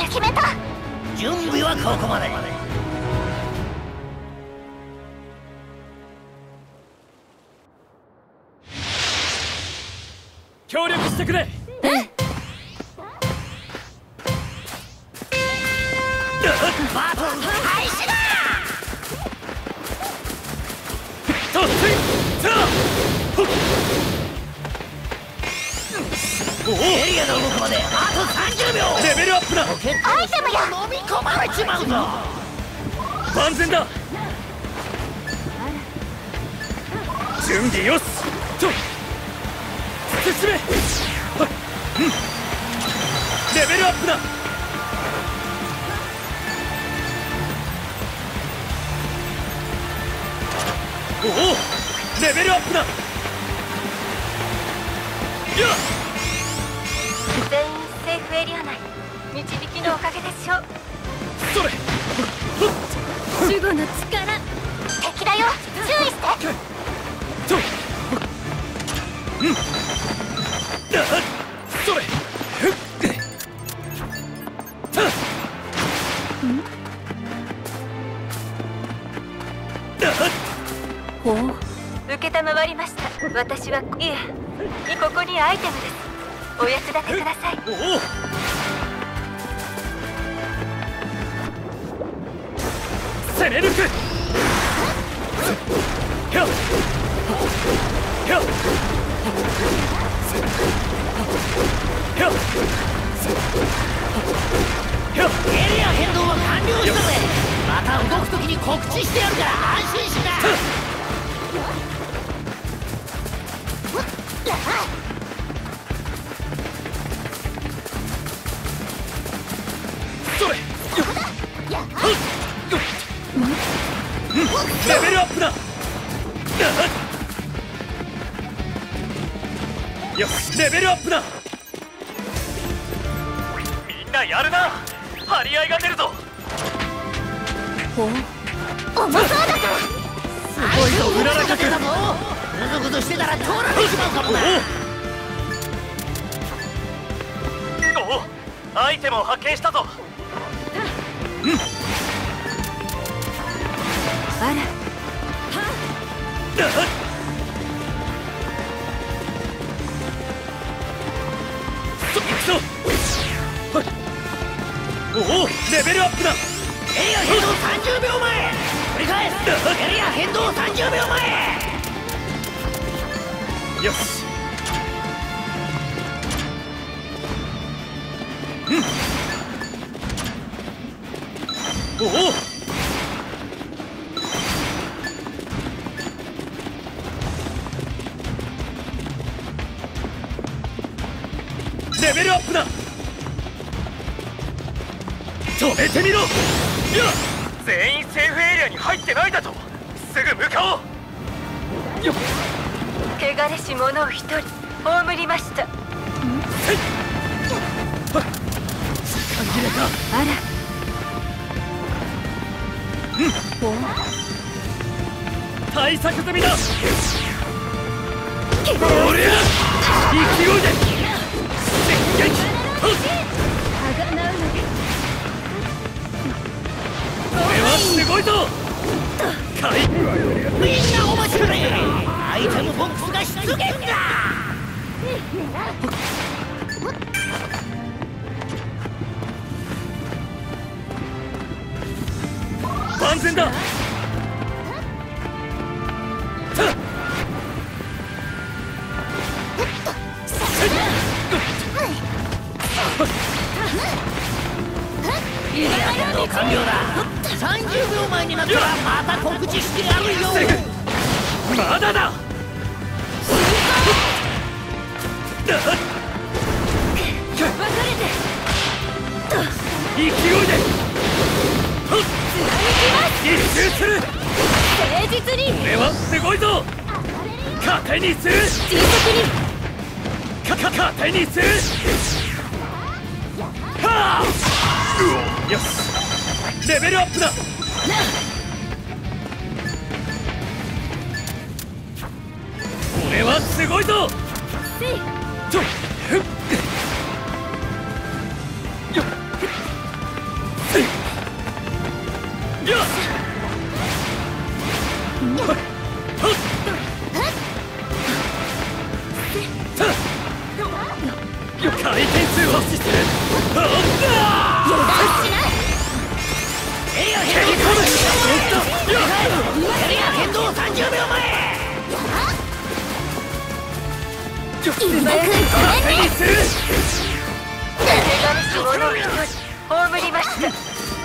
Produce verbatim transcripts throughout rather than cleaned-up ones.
に決めた。 準備はここまで。 協力してくれ。 バトル開始だ。 突進さあ。 エリアが動くまであとさんじゅうびょう。 レベルアップだ。 アイテムや飲み込まれちまうぞ。 万全だ。準備よしと進め。はっ、うん、レベルアップだ。おお、レベルアップだ。やっ、 全員セーフエリア内。導きのおかげでしょう。 それ。 守護の力。敵だよ、注意して。 と、うん、だ、それ。ふっ、た、ん、だ、 ほう。受けたまわりました。私はいえ、ここにアイテムです。お役立てください。 おお。攻め抜く。ひゃっひゃっひゃっひゃっ。 エリア変動は完了したぜ。また動くときに告知してやるから安心しな。 それ。レベルアップだ。よし、レベルアップだ。みんなやるな。張り合いが出るぞ。 ほう。重そうだから。 すごいぞ、うららかく。 ぐずぐずしてたら取られてしまうかもな。 おお、アイテムを発見したぞ。うん。 あら。 だっ、そ、行くぞ。はい。おお、レベルアップだ。 エリア変動さんじゅうびょうまえ。繰り返す。エリア変動さんじゅうびょうまえ。 よし。うん。おお。レベルアップだ。止めてみろ。いや、全員セーフエリアに入ってないだと。すぐ向かおう。よっ、 汚れし者を一人葬りました。 せい。はっ、時間切れか。 あら。 うん、 ほう。 対策済みだ。 汚れを。 おりゃ、勢いで撃。はっ、 あがなうので。 これはすごいぞ。かい。 みんなお待ちくれ。アイテムボックスが出現だ。 万全だ。 エリア変動完了だ。さんじゅうびょうまえになったらまた告知してやるよ。 まだだ。だっ、 分かれて。 勢いで貫きます。 一周する。 誠実に。 これはすごいぞ。糧にする。 迅速に。 かか糧にする。はあ、よし、レベルアップだ。これはすごいぞ。と、ふっ、よっ、 素早く手にする。手軽し者を一人葬りました。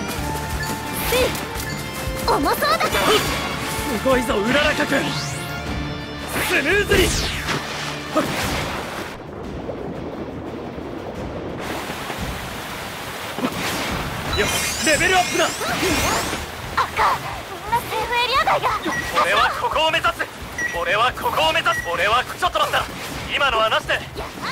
重そうだから。すごいぞうららかくスムーズに。よしレベルアップだ。 赤みんなセーフエリア外が。 俺はここを目指す。俺はここを目指す。俺はちょっと待った。今のはなしで。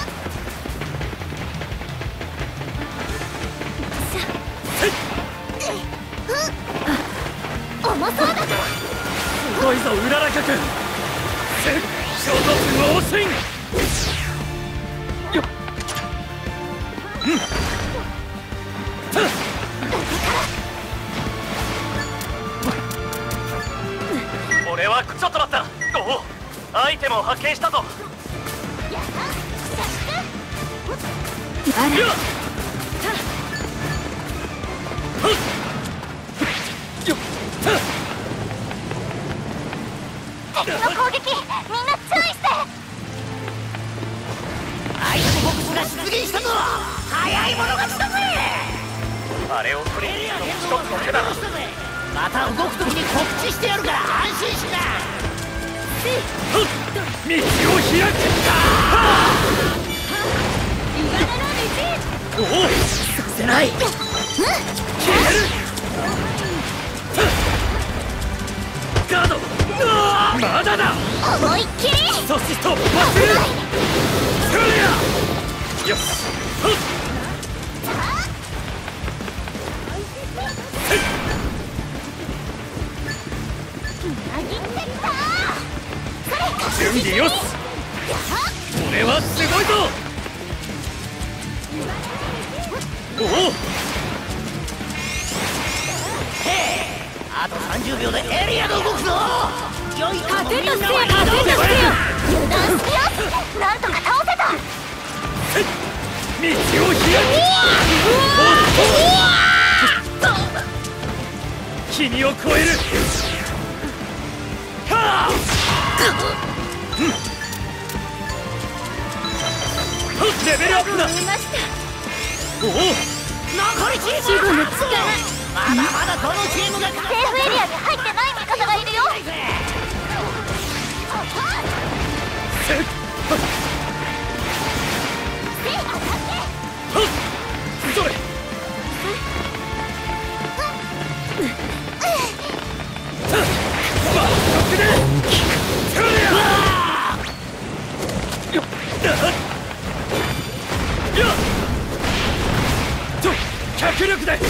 重そうだから。 すごいぞうららかく衝突猛進。よっうん俺はちょっと待った。おおアイテムを発見したぞ。 あらよっ敵の攻撃みんな注意して。 アイテムボックスが出現したぞ。早い者勝ちだぜ。 あれを取りに行くのも一つの手だ。 また動くときに告知してやるから安心しな。 道を開く。おおさせない。消える。ガードまだだ。 思いっきりそして突破する。そりゃよし。準備よし。俺はすごいぞ。おおあとさんじゅうびょうでエリアが動くぞ。良い勝てたせよ勝てたせよ。油断してよ。なんとか倒せた。 道を開く。君を超える。はあレベルアップだ。おお残りチーム守護の力。 まだまだどのチームがセーフエリアに入ってない味方がいるよ。 それ脚力でよっ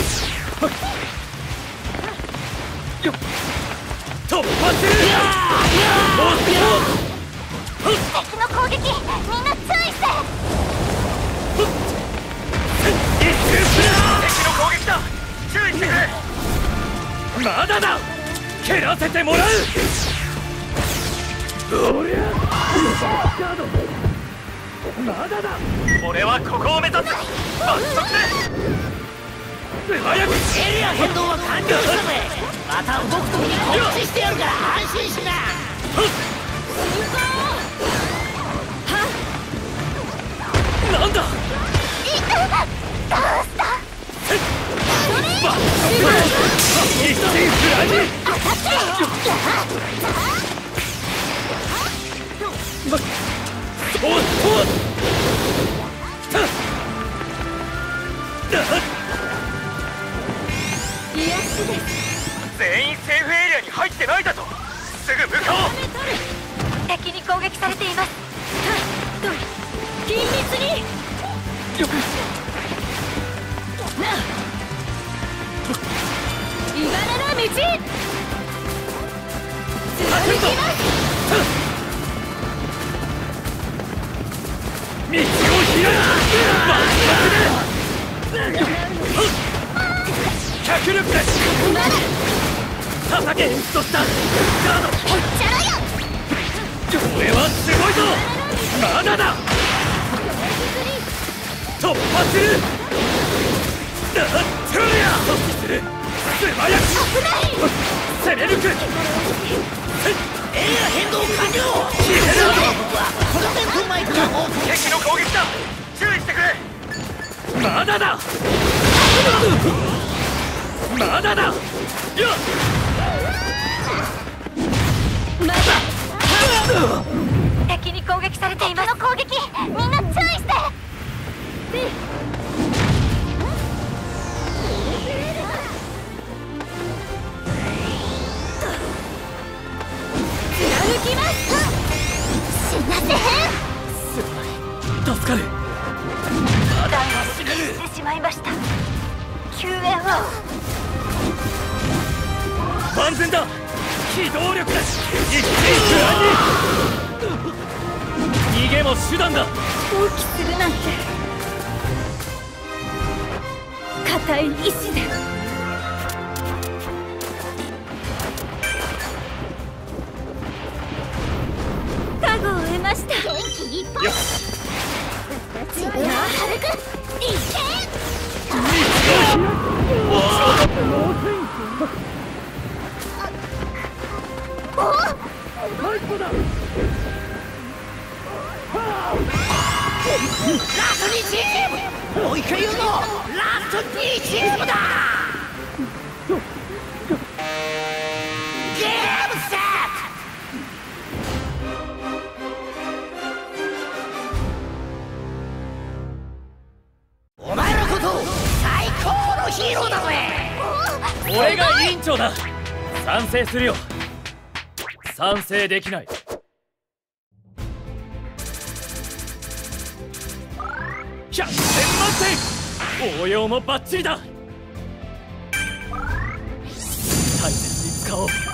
突破する。 敵の攻撃みんな注意して。 敵の攻撃だ。注意してくれ。まだだ。蹴らせてもらう。おりゃガードまだだ。俺はここを目指す。爆速で素早く。 エリア変動は完了したぜ。また動くときに告知してやるから安心しな。 なんだ。 どうした。 一心フラジ。そうそう全員セーフエリアに入ってないだと。すぐ向かおう。 敵に攻撃されています。緊密に。 よくいばらの道。貫きます。 道を開く。脚力で叩け。エンストしたガード。 へっちゃらよ。 俺はすごいぞ。まだだ。突破する。そりゃ阻止する。素早く攻め抜く。 エリア変動完了。僕はこの戦闘前からもう敵の攻撃だ。注意してくれ。まだだまだだよっまだ敵に攻撃されています。敵の攻撃、みんな注意して。貫きます。死なせへん。 すまない助かる。 弾を死ねしてしまいました。救援を。 万全だ。機動力だ。一気に逃げも手段だ。 放棄するなんて固い意志で。加護を得ました。元気いっぱい。 よし自分は軽くいけ。おっラストにチーム。もう一回言うぞ。ラストにチームだ。ゲームセット。お前のこと最高のヒーローだぜ。 俺が委員長だ。賛成するよ。賛成できない。ひゃくてん満点。応用もバッチリだ。大切に使おう。